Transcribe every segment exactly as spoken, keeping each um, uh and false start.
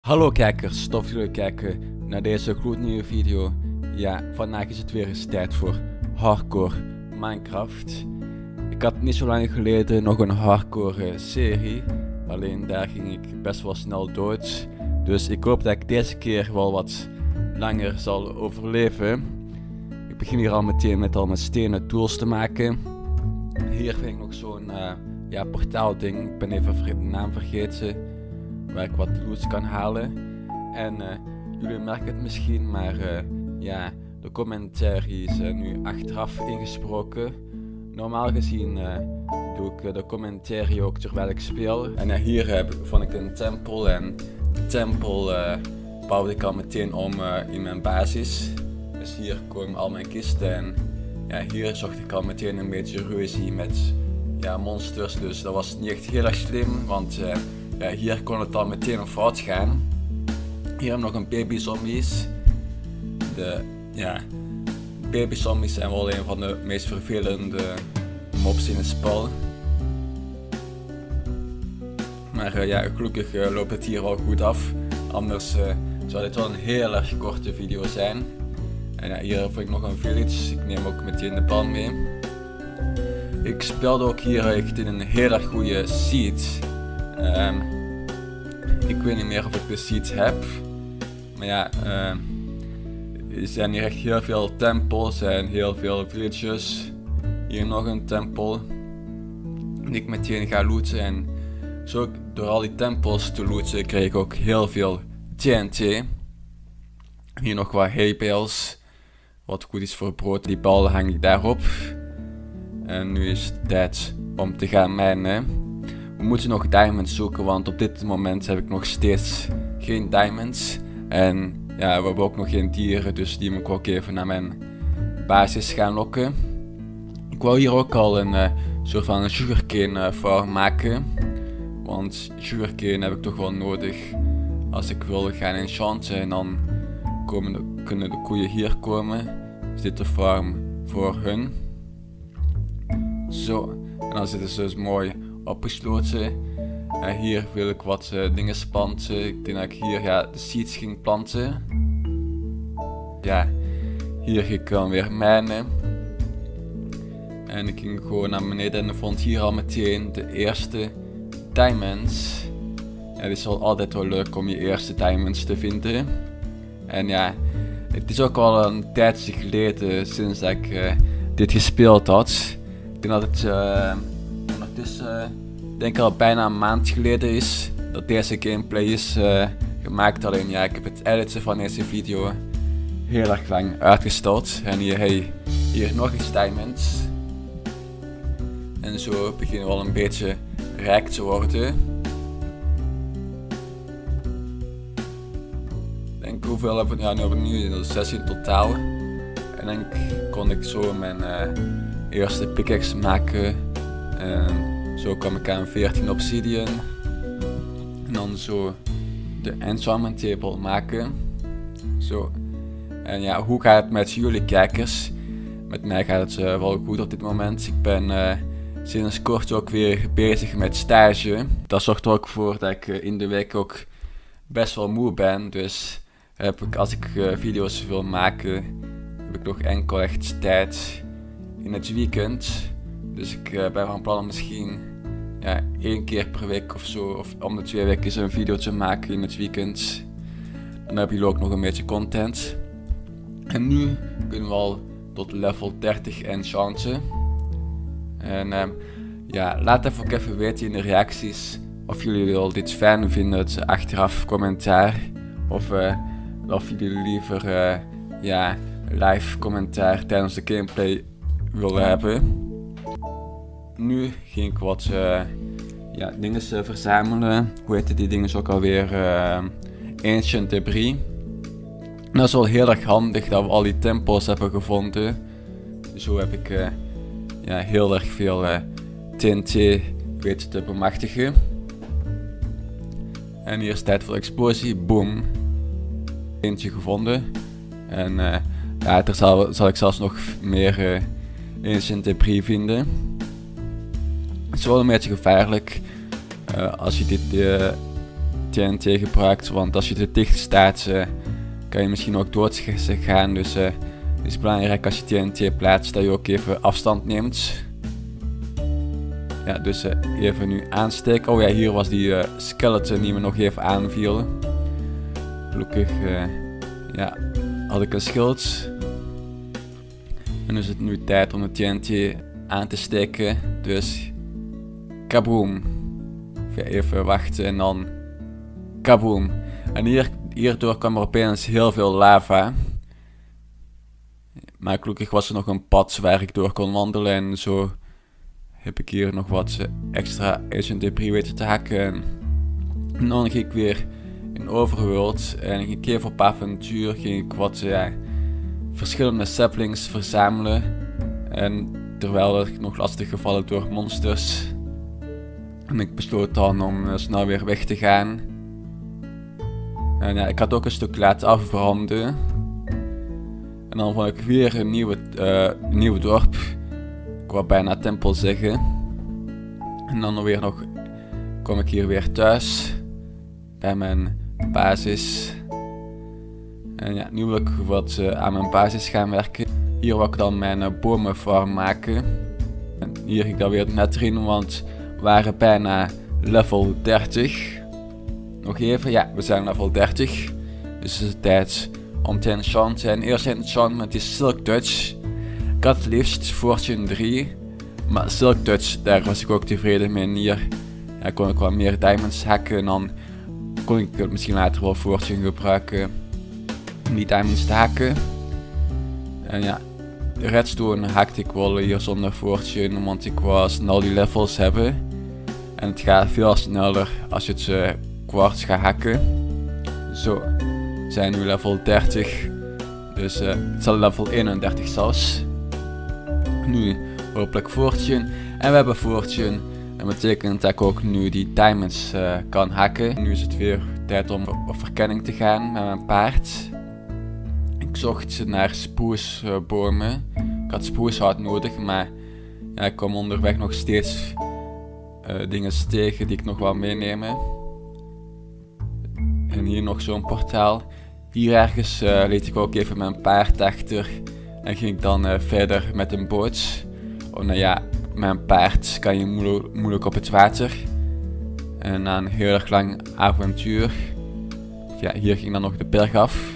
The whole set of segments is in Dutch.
Hallo kijkers, tof dat jullie kijken naar deze gloednieuwe video. Ja, vandaag is het weer eens tijd voor hardcore Minecraft. Ik had niet zo lang geleden nog een hardcore serie, alleen daar ging ik best wel snel dood. Dus ik hoop dat ik deze keer wel wat langer zal overleven. Ik begin hier al meteen met al mijn stenen tools te maken. Hier vind ik nog zo'n uh, ja, portaal ding, ik ben even de naam vergeten. Waar ik wat loots kan halen. En uh, jullie merken het misschien, maar uh, ja, de commentaries zijn nu achteraf ingesproken. Normaal gezien uh, doe ik uh, de commentarie ook terwijl ik speel. En uh, hier heb, vond ik een tempel en de tempel uh, bouwde ik al meteen om uh, in mijn basis. Dus hier komen al mijn kisten en ja, hier zocht ik al meteen een beetje ruzie met ja, monsters. Dus dat was niet echt heel erg slim, want uh, ja, hier kon het al meteen op fout gaan. Hier hebben we nog een baby zombies. De ja, baby zombies zijn wel een van de meest vervelende mobs in het spel. Maar uh, ja, gelukkig uh, loopt het hier al goed af. Anders uh, zou dit wel een heel erg korte video zijn. En ja, hier heb ik nog een village. Ik neem ook meteen de pan mee. Ik speelde ook hier echt in een heel erg goede seed. Um, ik weet niet meer of ik de seeds heb, maar ja, uh, er zijn hier echt heel veel tempels en heel veel villages. Hier nog een tempel die ik meteen ga looten en zo door al die tempels te looten kreeg ik ook heel veel T N T. Hier nog wat hay bales, wat goed is voor brood, die bal hang ik daarop. En nu is het tijd om te gaan mijnen. We moeten nog diamonds zoeken, want op dit moment heb ik nog steeds geen diamonds. En ja, we hebben ook nog geen dieren, dus die moet ik ook even naar mijn basis gaan lokken. Ik wou hier ook al een uh, soort van een sugarcane uh, farm maken. Want sugarcane heb ik toch wel nodig als ik wil gaan enchanten. En dan komen de, kunnen de koeien hier komen. Is dit de farm voor hun. Zo, en dan zitten ze dus mooi opgesloten. Uh, hier wil ik wat uh, dingen planten. Ik denk dat ik hier ja, de seeds ging planten. Ja, hier ging ik dan weer mijnen. En ik ging gewoon naar beneden en vond hier al meteen de eerste diamonds. Ja, het is wel altijd wel leuk om je eerste diamonds te vinden. En ja, het is ook al een tijdje geleden sinds dat ik uh, dit gespeeld had. Ik denk dat het uh, ondertussen, ik denk al bijna een maand geleden is dat deze gameplay is uh, gemaakt. Alleen ja, ik heb het editen van deze video heel erg lang uitgesteld. En hier, hey, hier nog eens diamonds. En zo beginnen we al een beetje rijk te worden. Ik denk hoeveel hebben we, ja, nu hebben we nu zes in totaal. En dan kon ik zo mijn uh, eerste pickaxe maken. En zo kwam ik aan veertien obsidian. En dan zo de enchantment table maken. Zo. En ja, hoe gaat het met jullie kijkers? Met mij gaat het uh, wel goed op dit moment. Ik ben uh, sinds kort ook weer bezig met stage. Dat zorgt er ook voor dat ik uh, in de week ook best wel moe ben. Dus heb ik, als ik uh, video's wil maken, heb ik nog enkel echt tijd in het weekend. Dus ik uh, ben van plan om misschien ja, één keer per week of zo, of om de twee weken eens een video te maken in het weekend. Dan hebben jullie ook nog een beetje content. En nu kunnen we al tot level dertig enchanten. En uh, ja, laat even ook even weten in de reacties of jullie wel dit fijn vinden, het achteraf commentaar. Of, uh, of jullie liever uh, ja, live commentaar tijdens de gameplay willen hebben. Nu ging ik wat uh, ja, dingen uh, verzamelen. Hoe heette die dingen ook alweer? Uh, Ancient Debris. En dat is wel heel erg handig dat we al die tempels hebben gevonden. Zo heb ik uh, ja, heel erg veel uh, T N T weten te bemachtigen. En hier is tijd voor de explosie. Boom. Eentje gevonden. En uh, ja, er zal, zal ik zelfs nog meer uh, Ancient Debris vinden. Het is wel een beetje gevaarlijk uh, als je dit uh, T N T gebruikt, want als je te dicht staat uh, kan je misschien ook dood gaan. Dus uh, het is belangrijk als je T N T plaatst dat je ook even afstand neemt. Ja, dus uh, even nu aansteken. Oh ja, hier was die uh, skeleton die me nog even aanviel. Gelukkig uh, ja, had ik een schild. En dus is het nu tijd om de T N T aan te steken. Dus kaboom. Even wachten en dan kaboom. En hier, hierdoor kwam er opeens heel veel lava. Maar gelukkig was er nog een pad waar ik door kon wandelen. En zo heb ik hier nog wat extra ancient debris weten te hakken. En dan ging ik weer in Overworld. En ik ging even op avontuur. Ging ik wat ja, verschillende saplings verzamelen. En terwijl ik nog lastig gevallen door monsters. En ik besloot dan om uh, snel weer weg te gaan. En ja, ik had ook een stuk laten afbranden. En dan vond ik weer een nieuwe, uh, een nieuw dorp. Ik wou bijna tempel zeggen. En dan weer nog kom ik hier weer thuis. Bij mijn basis. En ja, nu wil ik wat uh, aan mijn basis gaan werken. Hier wil ik dan mijn uh, bomenfarm maken. En hier ging ik dan weer net in, want we waren bijna level dertig. Nog even, ja, we zijn level dertig. Dus het is tijd om te enchanten. En eerst enchantment is Silk Touch. Ik had het liefst Fortune drie. Maar Silk Touch, daar was ik ook tevreden mee. En hier ja, kon ik wat meer diamonds hacken. En dan kon ik misschien later wel Fortune gebruiken om die diamonds te hakken. En ja, de redstone haakte ik wel hier zonder Fortune, want ik wou snel die levels hebben. En het gaat veel sneller als je het uh, kwarts gaat hakken. Zo, we zijn nu level dertig. Dus uh, het zal level eenendertig zelfs. Nu hopelijk Fortune. En we hebben Fortune. Dat betekent dat ik ook nu die diamonds uh, kan hakken. Nu is het weer tijd om op verkenning te gaan met mijn paard. Ik zocht naar spoesbomen. Uh, ik had spoeshout nodig, maar ja, ik kwam onderweg nog steeds uh, dingen tegen die ik nog wou meenemen. En hier nog zo'n portaal. Hier ergens uh, liet ik ook even mijn paard achter. En ging ik dan uh, verder met een boot. Oh, nou ja, mijn paard kan je moe moeilijk op het water. En na een heel erg lang avontuur. Ja, hier ging dan nog de berg af.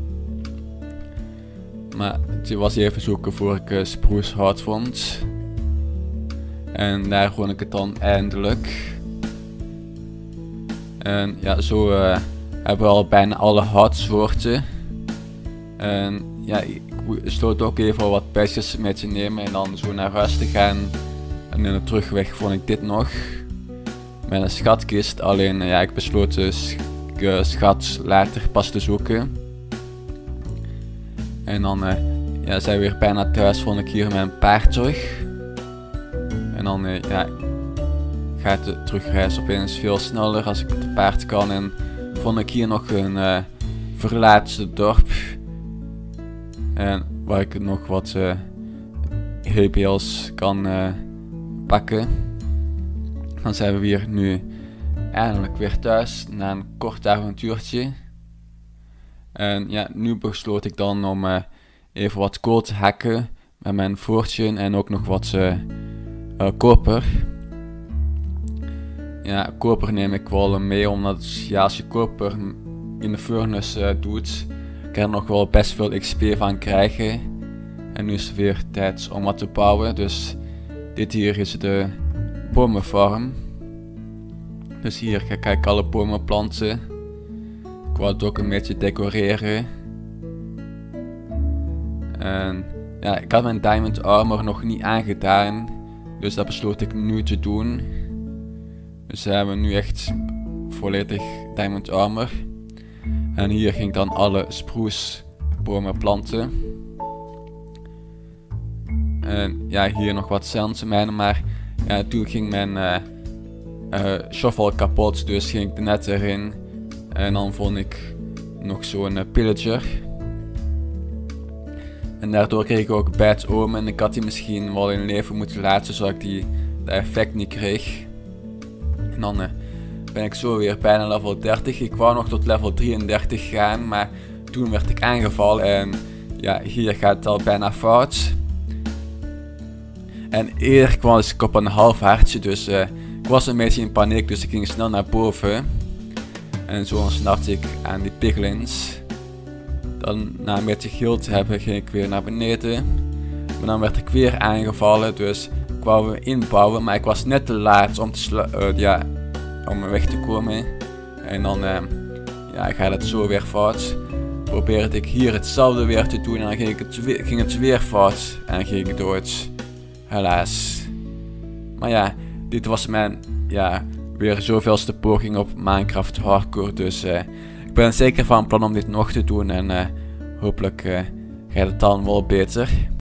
Maar het was even zoeken voor ik uh, sprucehout vond. En daar vond ik het dan eindelijk. En ja, zo uh, hebben we al bijna alle houtsoorten. En ja, ik besloot ook even wat pestjes mee te nemen en dan zo naar huis te gaan. En in de terugweg vond ik dit nog. Met een schatkist, alleen uh, ja, ik besloot de sch uh, schat later pas te zoeken. En dan uh, ja, zijn we weer bijna thuis, vond ik hier mijn paard terug. En dan uh, ja, gaat de terugreis opeens veel sneller als ik te paard kan. En vond ik hier nog een uh, verlaten dorp. En waar ik nog wat uh, H P L's kan uh, pakken. Dan zijn we weer nu eindelijk weer thuis na een kort avontuurtje. En ja, nu besloot ik dan om uh, even wat kool te hakken met mijn Fortune en ook nog wat uh, uh, koper. Ja, koper neem ik wel mee, omdat ja, als je koper in de furnace uh, doet, kan je er nog wel best veel X P van krijgen. En nu is het weer tijd om wat te bouwen, dus dit hier is de bomenfarm. Dus hier ga ik alle bomen planten. Ik wou het ook een beetje decoreren. En ja, ik had mijn diamond armor nog niet aangedaan, dus dat besloot ik nu te doen. Dus we hebben nu echt volledig diamond armor. En hier ging ik dan alle spruce bomen planten. En ja, hier nog wat zandmijnen, maar ja, toen ging mijn uh, uh, shovel kapot, dus ging ik er net erin. En dan vond ik nog zo'n uh, pillager. En daardoor kreeg ik ook bad omen. Ik had die misschien wel in leven moeten laten, zodat ik die, dat effect niet kreeg. En dan uh, ben ik zo weer bijna level dertig. Ik wou nog tot level drieëndertig gaan, maar toen werd ik aangevallen en ja, hier gaat het al bijna fout. En eerder kwam ik op een half hartje, dus uh, ik was een beetje in paniek, dus ik ging snel naar boven. En zo ontsnapte ik aan die piglins. Dan na een beetje geld te hebben ging ik weer naar beneden. Maar dan werd ik weer aangevallen, dus ik wou me inbouwen, maar ik was net te laat om, te uh, ja, om weg te komen. En dan uh, ja, gaat het zo weer fout. Probeerde ik hier hetzelfde weer te doen en dan ging, ik het, weer, ging het weer fout en ging ik dood. Helaas. Maar ja, dit was mijn ja, weer zoveelste poging op Minecraft Hardcore, dus uh, ik ben zeker van plan om dit nog te doen en uh, hopelijk uh, gaat het dan wel beter.